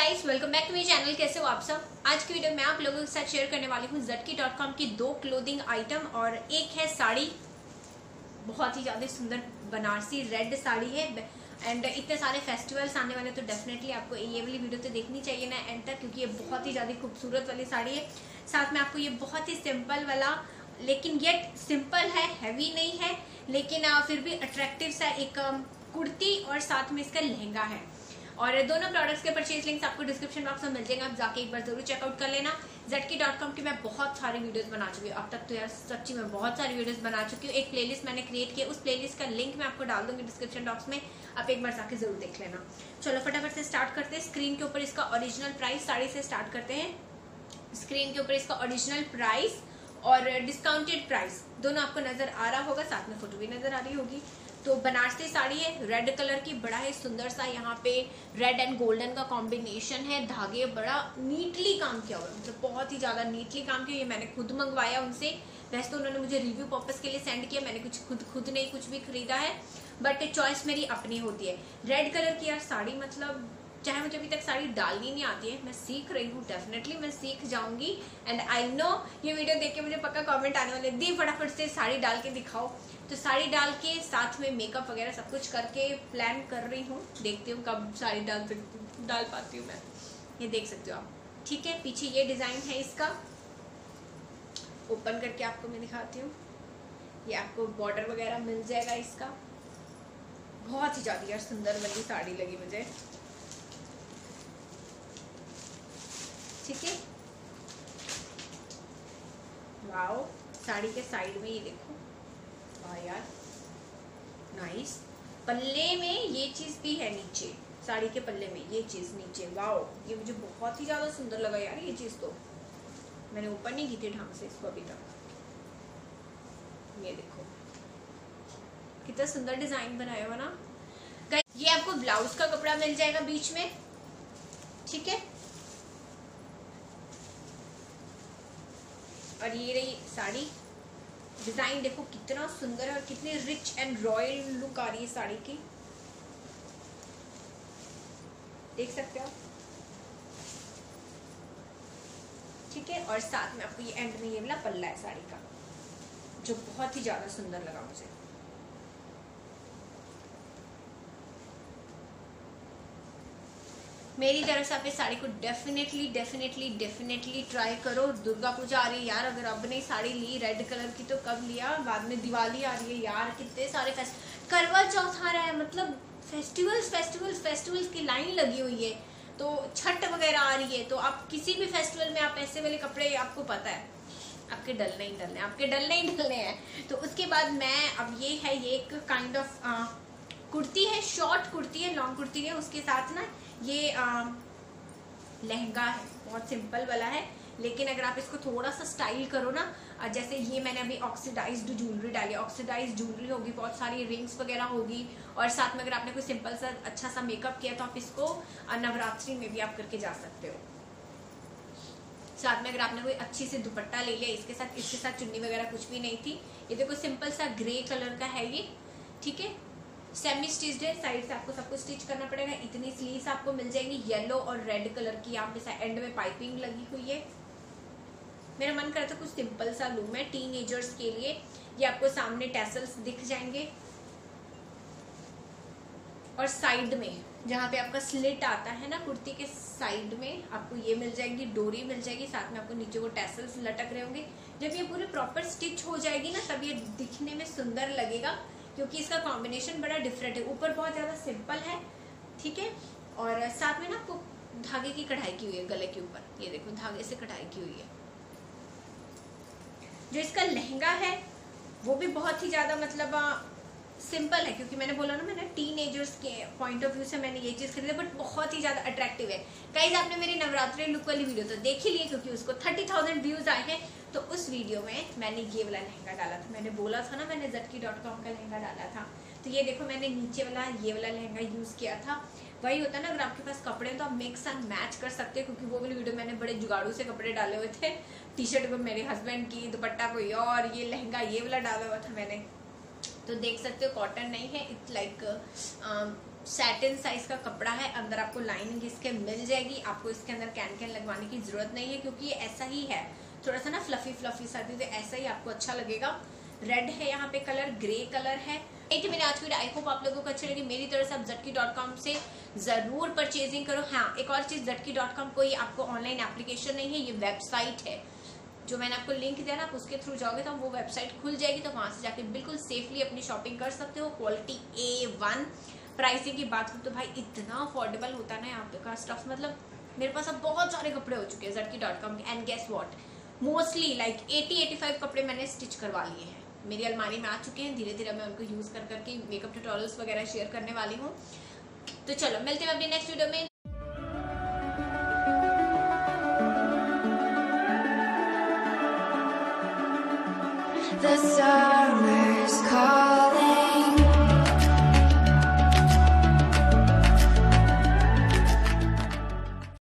Guys, welcome back to मेरे चैनल। कैसे हो आप सब। आज की वीडियो में आप लोगों के साथ शेयर करने वाली हूँ zutki.com की 2 क्लोथिंग आइटम और एक है साड़ी। बहुत ही ज्यादा सुंदर बनारसी रेड साड़ी है एंड इतने सारे फेस्टिवल्स आने वाले, तो डेफिनेटली आपको ये वाली वीडियो तो देखनी चाहिए ना एंड तक, क्योंकि ये बहुत ही ज्यादा खूबसूरत वाली साड़ी है। साथ में आपको ये बहुत ही सिंपल वाला, लेकिन येट सिंपल है, हैवी नहीं है, लेकिन फिर भी अट्रैक्टिव सा एक कुर्ती और साथ में इसका लहंगा है। और दोनों प्रोडक्ट्स के परचेज लिंक्स आपको डिस्क्रिप्शन बॉक्स में मिल जाएगा, आप जाके एक बार जरूर चेकआउट कर लेना। zutki.com की मैं बहुत सारी वीडियोस बना चुकी हूँ अब तक, तो यार सच्ची में बहुत सारी वीडियोस बना चुकी हूँ। एक प्लेलिस्ट मैंने क्रिएट किया, उस प्लेलिस्ट का लिंक मैं आपको डाल दूंगी डिस्क्रिप्शन बॉक्स में, आप एक बार जाके जरूर देख लेना। चलो फटाफट से स्टार्ट करते हैं। स्क्रीन के ऊपर इसका ओरिजिनल प्राइस, साड़ी से स्टार्ट करते हैं। स्क्रीन के ऊपर इसका ओरिजिनल प्राइस और डिस्काउंटेड प्राइस दोनों आपको नजर आ रहा होगा, साथ में फोटो भी नजर आ रही होगी। तो बनारसी साड़ी है, रेड कलर की, बड़ा है सुंदर सा, यहाँ पे रेड एंड गोल्डन का कॉम्बिनेशन है। धागे बड़ा नीटली काम किया हुआ है, मतलब बहुत ही ज्यादा नीटली काम किया। ये मैंने खुद मंगवाया उनसे, वैसे तो उन्होंने मुझे रिव्यू पर्पस के लिए सेंड किया, मैंने खुद नहीं कुछ भी खरीदा है, बट चॉइस मेरी अपनी होती है। रेड कलर की यार साड़ी, मतलब चाहे मुझे अभी तक साड़ी डालनी नहीं आती है, मैं सीख रही हूँ, डेफिनेटली मैं सीख जाऊंगी एंड आई नो ये वीडियो देख के मुझे पक्का कमेंट आने वाले, दी फटाफट से साड़ी डाल के दिखाओ। तो साड़ी डाल के साथ में मेकअप वगैरह सब कुछ करके प्लान कर रही हूँ, देखती हूँ कब साड़ी डाल पाती हूँ मैं। ये देख सकते हो आप, ठीक है। पीछे ये डिजाइन है इसका, ओपन करके आपको मैं दिखाती हूँ। ये आपको बॉर्डर वगैरह मिल जाएगा इसका। बहुत ही ज्यादा यार सुंदर वाली साड़ी लगी मुझे, ठीक है। वाओ, साड़ी के साइड में ये देखो, वाह यार नाइस। पल्ले में ये चीज भी है नीचे, साड़ी के पल्ले में ये चीज नीचे, वाओ ये मुझे बहुत ही ज्यादा सुंदर लगा यार। ये चीज तो मैंने ओपन नहीं की थी ढंग से इसको अभी तक। ये देखो कितना सुंदर डिजाइन बनाया हुआ ना। ये आपको ब्लाउज का कपड़ा मिल जाएगा बीच में, ठीक है। और ये रही साड़ी, डिजाइन देखो कितना सुंदर है और कितनी रिच एंड रॉयल लुक आ रही है साड़ी की, देख सकते हो, ठीक है। और साथ में आपको ये एंड में ये वाला पल्ला है साड़ी का, जो बहुत ही ज्यादा सुंदर लगा मुझे। मेरी तरफ से आप इस साड़ी को डेफिनेटली ट्राई करो। दुर्गा पूजा आ रही है यार, अगर अब नहीं साड़ी ली रेड कलर की तो कब लिया, बाद में दिवाली आ रही है यार, कितने सारे करवा चौथ आ रहा है, मतलब फेस्टिवल्स की लाइन लगी हुई है। तो छठ वगैरह आ रही है, तो आप किसी भी फेस्टिवल में आप ऐसे वाले कपड़े, आपको पता है आपके डलने ही डलने हैं। तो उसके बाद मैं अब ये है, ये एक काइंड ऑफ कुर्ती है, शॉर्ट कुर्ती है, लॉन्ग कुर्ती है। उसके साथ ना ये लहंगा है, बहुत सिंपल वाला है, लेकिन अगर आप इसको थोड़ा सा स्टाइल करो ना, जैसे ये मैंने अभी ऑक्सीडाइज्ड ज्वेलरी डाली, ऑक्सीडाइज्ड ज्वेलरी होगी, बहुत सारी रिंग्स वगैरह होगी, और साथ में अगर आपने कोई सिंपल सा अच्छा सा मेकअप किया तो आप इसको नवरात्रि में भी आप करके जा सकते हो। साथ में अगर आपने कोई अच्छी सी दुपट्टा ले लिया इसके साथ चुन्नी वगैरह कुछ भी नहीं थी। ये देखो सिंपल सा ग्रे कलर का है ये, ठीक है। सेमी स्टिच्ड है, साइड से आपको सब कुछ स्टिच करना पड़ेगा। इतनी स्लीव्स आपको मिल जाएंगी येलो और रेड कलर की, यहाँ पे एंड में पाइपिंग लगी हुई है। मेरा मन करता है कुछ सिंपल सा लूम है टीनेजर्स के लिए। ये आपको सामने टैसल्स दिख जाएंगे, और साइड में जहाँ पे आपका स्लिट आता है ना कुर्ती के साइड में, आपको ये मिल जाएगी, डोरी मिल जाएगी, साथ में आपको नीचे वो टैसल्स लटक रहे होंगे। जब ये पूरी प्रॉपर स्टिच हो जाएगी ना, तब ये दिखने में सुंदर लगेगा, क्योंकि इसका कॉम्बिनेशन बड़ा डिफरेंट है। ऊपर बहुत ज्यादा सिंपल है, ठीक है, और साथ में ना आपको धागे की कढ़ाई की हुई है गले के ऊपर, ये देखो धागे से कढ़ाई की हुई है। जो इसका लहंगा है वो भी बहुत ही ज्यादा मतलब सिंपल है, क्योंकि मैंने बोला ना, मैंने टीनेजर्स के पॉइंट ऑफ व्यू से मैंने ये चीज खरीदी, बट बहुत ही ज्यादा अट्रैक्टिव है। गाइस, आपने मेरी नवरात्रि लुक वाली वीडियो तो देख ही ली, क्योंकि उसको 30,000 व्यूज आए हैं। तो उस वीडियो में मैंने ये वाला लहंगा डाला था, मैंने बोला था ना मैंने zutki.com का लहंगा डाला था। तो ये देखो मैंने नीचे वाला ये वाला लहंगा यूज किया था। वही होता है ना, अगर आपके पास कपड़े हैं तो आप मिक्स एंड मैच कर सकते हैं, क्योंकि वो वाली वीडियो मैंने बड़े जुगाड़ू से कपड़े डाले हुए थे। टी शर्ट को मेरे हस्बैंड की, दुपट्टा कोई और, ये लहंगा ये वाला डाला हुआ था मैंने। तो देख सकते हो कॉटन नहीं है, इट्स लाइक सैटिन साइज का कपड़ा है, अंदर आपको लाइनिंग इसके मिल जाएगी। आपको इसके अंदर कैन लगवाने की जरूरत नहीं है क्योंकि ये ऐसा ही है, थोड़ा सा ना फ्लफी फ्लफी सा, तो ऐसा ही आपको अच्छा लगेगा। रेड है यहाँ पे कलर, ग्रे कलर है। एक मेरी आज की वीडियो आई होप आप लोगों को अच्छी लगी। मेरी तरफ से आप Zutki.com से जरूर परचेजिंग करो। हाँ, एक और चीज, Zutki.com कोई आपको ऑनलाइन एप्लीकेशन नहीं है, ये वेबसाइट है। जो मैंने आपको लिंक दिया ना, आप उसके थ्रू जाओगे तो वो वेबसाइट खुल जाएगी, तो वहां से जाके बिल्कुल सेफली अपनी शॉपिंग कर सकते हो। Quality A1। प्राइसिंग की बात करूँ तो भाई इतना अफोर्डेबल होता है ना यहाँ का स्टफ, मतलब मेरे पास अब बहुत सारे कपड़े हो चुके हैं Zutki.com के। And guess what, mostly like 80-85 कपड़े मैंने स्टिच करवा लिए हैं, मेरी अलमारी में आ चुके हैं। धीरे धीरे मैं उनको यूज कर करके मेकअप ट्यूटोरियल्स वगैरह शेयर करने वाली हूँ। तो चलो मिलते हैं अपनी नेक्स्ट वीडियो में।